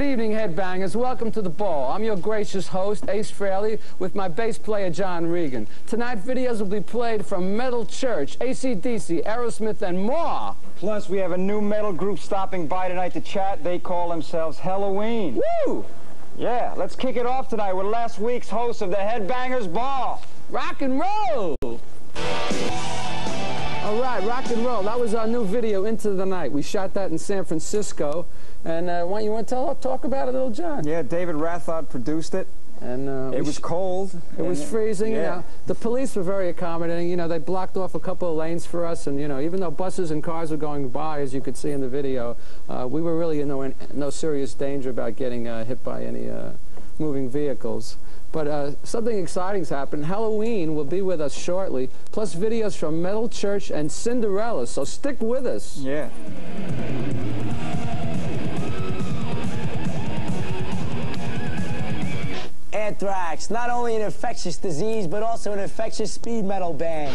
Good evening, Headbangers. Welcome to the ball. I'm your gracious host, Ace Frehley, with my bass player, John Regan. Tonight, videos will be played from Metal Church, AC/DC, Aerosmith, and more. Plus, we have a new metal group stopping by tonight to chat. They call themselves Helloween. Woo! Yeah, let's kick it off tonight with last week's host of the Headbangers Ball. Rock and roll! All right, rock and roll. That was our new video, Into the Night. We shot that in San Francisco. And why don't you want to talk about it a little, John? Yeah, David Rathod produced it. And it was cold. It was freezing. Yeah. You know, the police were very accommodating. You know, they blocked off a couple of lanes for us, and you know, even though buses and cars were going by, as you could see in the video, we were really in no serious danger about getting hit by any moving vehicles. But something exciting's happened. Helloween will be with us shortly, plus videos from Metal Church and Cinderella. So stick with us. Yeah. Anthrax, not only an infectious disease, but also an infectious speed metal band.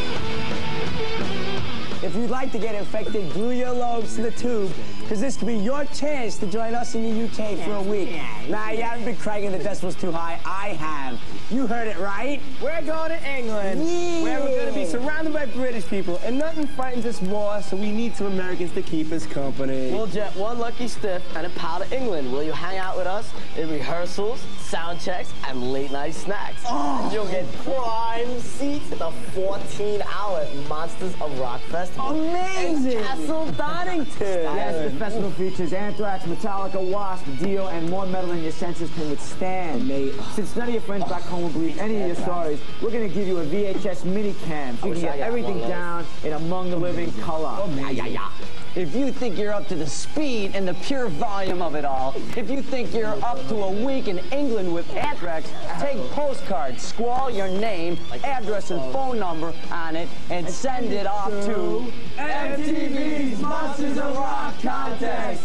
If you'd like to get infected, glue your lobes to the tube, because this could be your chance to join us in the UK for a week. Nah, you haven't been cranking the decibels too high. I have. You heard it right. We're going to England, where we're going to be surrounded by British people, and nothing frightens us more, so we need some Americans to keep us company. We'll jet one lucky stiff and a pal to England. Will you hang out with us in rehearsals, sound checks, and late-night snacks? Oh. You'll get prime seats at the 14-hour Monsters of Rock Festival. Amazing! And Castle Donington. Yes, the festival features Anthrax, Metallica, Wasp, Dio, and more metal than your senses can withstand. Since none of your friends back home will believe any of your stories, we're going to give you a VHS mini-cam so you can get everything down in Among the Living color. If you think you're up to the speed and the pure volume of it all, if you think you're up to a week in England with Anthrax, take postcards, squall your name, address, and phone number on it, and send it off to MTV's Monsters of Rock Contest,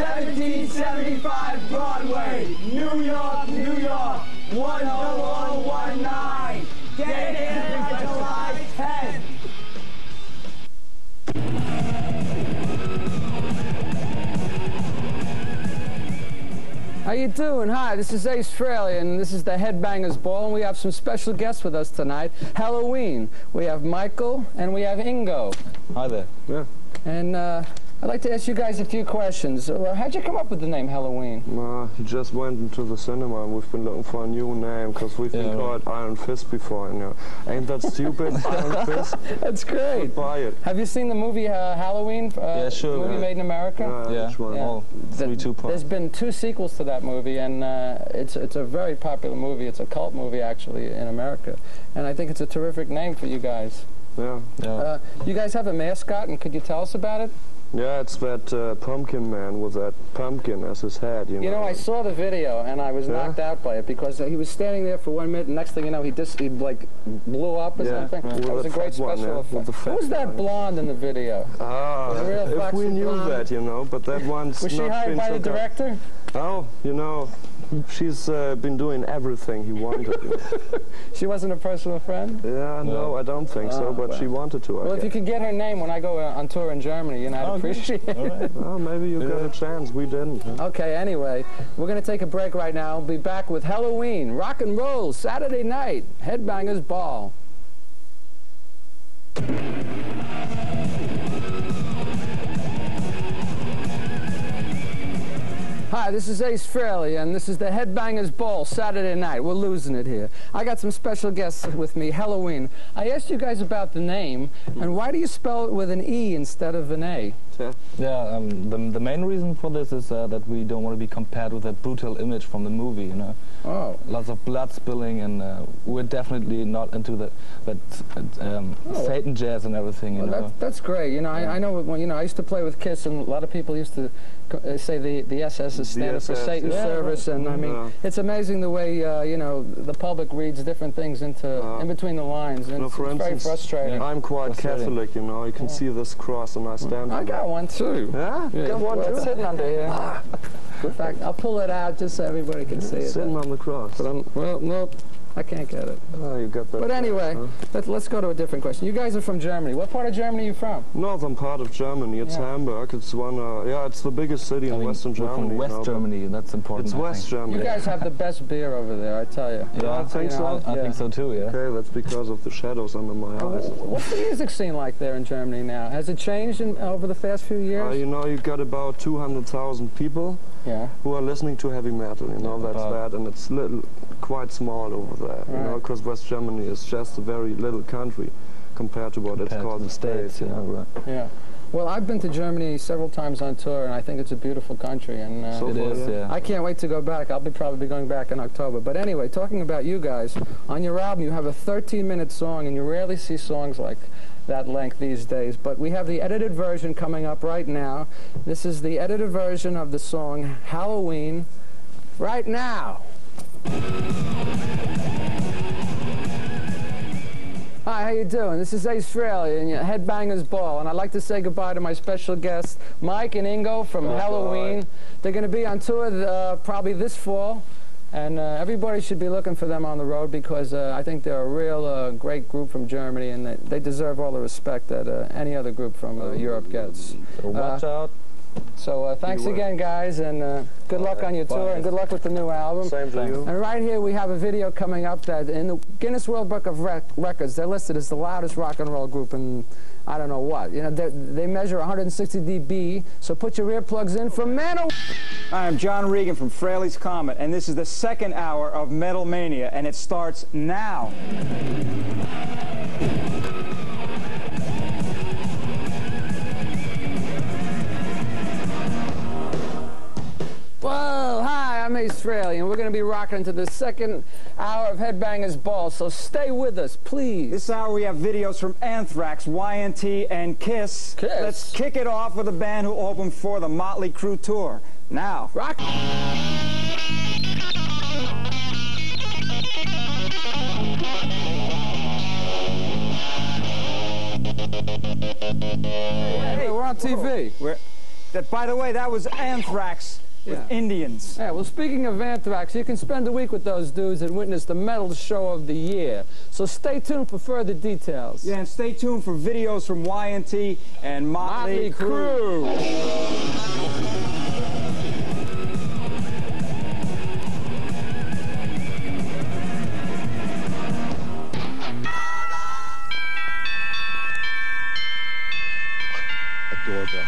1775 Broadway, New York, New York, 10019. Get it in by July 10th. How you doing? Hi, this is Ace Frehley, and this is the Headbangers Ball, and we have some special guests with us tonight. Helloween. We have Michael, and we have Ingo. Hi there. Yeah. And I'd like to ask you guys a few questions. How'd you come up with the name Helloween? Just went into the cinema and we've been looking for a new name because we've been called Iron Fist before. You know. Ain't that stupid? Iron Fist? That's great. Buy it. Have you seen the movie Halloween? Yeah, sure. Movie made in America? Yeah. Which one? Oh, 3-2 part. There's been 2 sequels to that movie, and it's a very popular movie. It's a cult movie, actually, in America. And I think it's a terrific name for you guys. Yeah. You guys have a mascot, and could you tell us about it? Yeah, it's that pumpkin man with that pumpkin as his head, you know. You know, I saw the video, and I was knocked out by it, because he was standing there for 1 minute, and next thing you know, he like, blew up or something. That was a great special effect. Who's that blonde in the video? If we knew that, you know, but that one's was she hired by the director? Oh, you know, she's been doing everything he wanted. She wasn't a personal friend? Yeah, no, I don't think so, but she wanted to. Well, if you could get her name when I go on tour in Germany, you know, I'd appreciate it. All right. Well, maybe you got a chance. We didn't. Huh? Okay, anyway, we're going to take a break right now. We'll be back with Helloween, rock and roll, Saturday night, Headbangers Ball. Hi, this is Ace Frehley, and this is the Headbangers Ball Saturday night. We're losing it here. I got some special guests with me, Helloween. I asked you guys about the name, and why do you spell it with an E instead of an A? Yeah, the main reason for this is that we don't want to be compared with that brutal image from the movie, you know. Oh. Lots of blood spilling, and we're definitely not into that Satan jazz and everything, you know. That's great. You know, I know when, you know, I used to play with Kiss, and a lot of people used to say the SS is standard for Satan's service, and I mean, it's amazing the way you know, the public reads different things into in between the lines, and it's very frustrating. I'm quite Catholic, you know. You can see this cross, and I stand. I got one too. Yeah, got one too. It's sitting under here. In fact, I'll pull it out just so everybody can see it. Sitting on the cross. But well, I can't get it. Oh, you got that. But anyway, huh? let's go to a different question. You guys are from Germany. What part of Germany are you from? Northern part of Germany. It's Yeah. Hamburg. It's one. Yeah, it's the biggest city in Western we're Germany. from West you know, but Germany, that's important. It's I West think. Germany. You guys have the best beer over there, I tell you. Yeah, I think so. I think so too, yeah. Okay, that's because of the shadows under my eyes. What's the music scene like there in Germany now? Has it changed over the past few years? You know, you got about 200,000 people Yeah. who are listening to heavy metal. You know, that's Wow. that, and it's quite small over there. You know, because West Germany is just a very little country compared to what it's Compared called to the States, you yeah, know. right. Yeah. Well, I've been to Germany several times on tour, and I think it's a beautiful country. And So It far, is, yeah. I can't wait to go back. I'll probably be going back in October. But anyway, talking about you guys, on your album you have a 13-minute song, and you rarely see songs like that length these days. But we have the edited version coming up right now. This is the edited version of the song Halloween right now. Hi, how you doing? This is Ace Frehley and your Headbangers Ball, and I'd like to say goodbye to my special guests, Mike and Ingo from Halloween. They're going to be on tour probably this fall, and everybody should be looking for them on the road because I think they're a real great group from Germany, and they deserve all the respect that any other group from Europe gets. So watch out. So thanks again, guys, and good luck on your tour, and good luck with the new album. Same to you. And right here we have a video coming up that in the Guinness World Book of Records, they're listed as the loudest rock and roll group in I don't know what. You know, they measure 160 dB, so put your earplugs in from Manowar. Hi, I'm John Regan from Fraley's Comet, and this is the second hour of Metal Mania, and it starts now. Whoa, hi, I'm Ace Frehley, and we're going to be rocking into the second hour of Headbangers Ball, so stay with us, please. This hour we have videos from Anthrax, YNT, and Kiss. Kiss. Let's kick it off with a band who opened for the Motley Crue tour. Now. Rock. Hey, we're on TV. By the way, that was Anthrax with Indians. Yeah, well, speaking of Anthrax, you can spend a week with those dudes and witness the metal show of the year. So stay tuned for further details. Yeah, and stay tuned for videos from YNT and Motley Crue. Doorbell.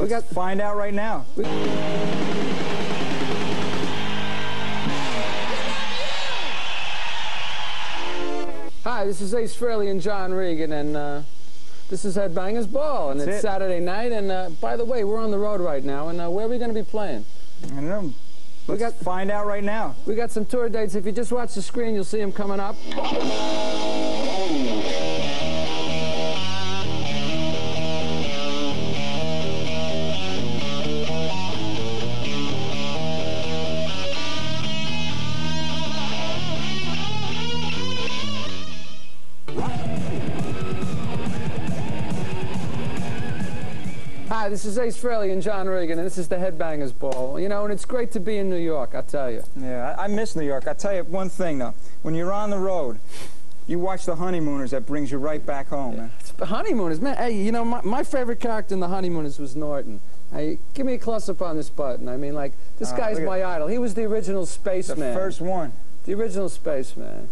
Let's find out right now. Hi, this is Ace Frehley and John Regan, and this is Headbangers Ball, and it's Saturday night. And by the way, we're on the road right now, and where are we going to be playing? I don't know. Let's find out right now. We got some tour dates. If you just watch the screen, you'll see them coming up. Hi, this is Ace Frehley and John Regan, and this is the Headbangers Ball. You know, and it's great to be in New York, I tell you. Yeah, I miss New York. I tell you one thing, though. When you're on the road, you watch The Honeymooners, that brings you right back home, man. It's Honeymooners, man. Hey, you know, my favorite character in The Honeymooners was Norton. Hey, give me a close-up on this button. I mean, like, this guy's my idol. He was the original spaceman. The first one. The original spaceman.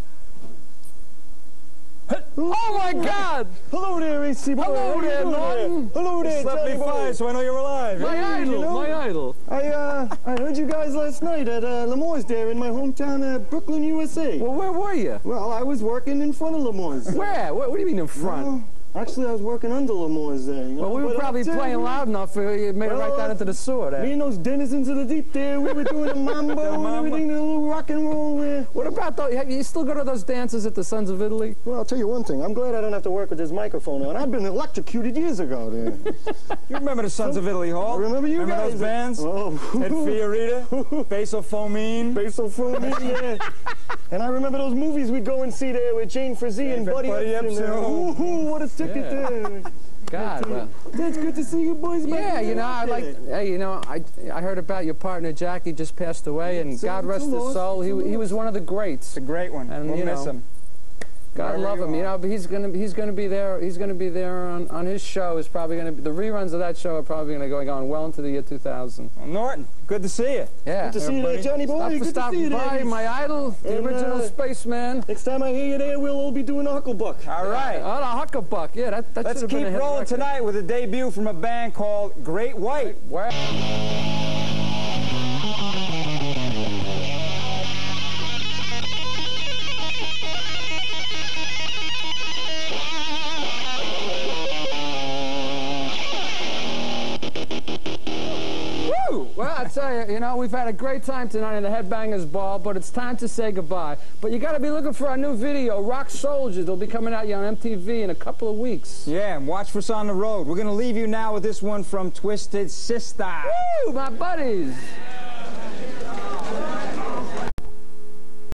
Oh my God! Hello there, AC boy. Hello there, Norton. Hello there, Johnny boy. So I know you're alive. My idol, my idol. I heard you guys last night at Lemoy's there in my hometown, Brooklyn, USA. Well, where were you? Well, I was working in front of Lemoy's. Where? What do you mean in front? Well, actually, I was working under Lemoy's there. You know? Well, we were But probably playing loud enough for you made it right down into the sewer there. Me and those denizens of the deep there, we were doing the mambo and everything, the little rock and roll there. What about those? You still go to those dances at the Sons of Italy? Well, I'll tell you one thing. I'm glad I don't have to work with this microphone on. I've been electrocuted years ago there. You remember the Sons of Italy Hall? I remember you remember guys. Those bands? Oh. Ed Fiorita, Basil Fomine. Basil Fomine, yeah. And I remember those movies we'd go and see there with Jane Frazee and Buddy Epson. Ooh, what a ticket there. God, well. That's good to see you boys back. Yeah, you know, hey, you know, I heard about your partner Jackie just passed away, and God rest his soul. He was one of the greats. It's a great one. And we'll miss him. God love him. You know, but he's gonna be there. He's gonna be there on his show. Is probably gonna be the reruns of that show are probably gonna go on well into the year 2000. Well, Norton, good to see you. Yeah. Good to see you there, Johnny boy. Good to see you by my idol, the original spaceman. Next time I hear you there, we'll all be doing a Hucklebuck. All right. Oh, the Hucklebuck. Yeah, that Let's should have been a keep hit rolling record. tonight with a debut from a band called Great White. Well, I tell you, you know, we've had a great time tonight in the Headbangers Ball, but it's time to say goodbye. But you got to be looking for our new video, Rock Soldiers. It'll be coming out on MTV in a couple of weeks. Yeah, and watch for us on the road. We're going to leave you now with this one from Twisted Sister. Woo, my buddies.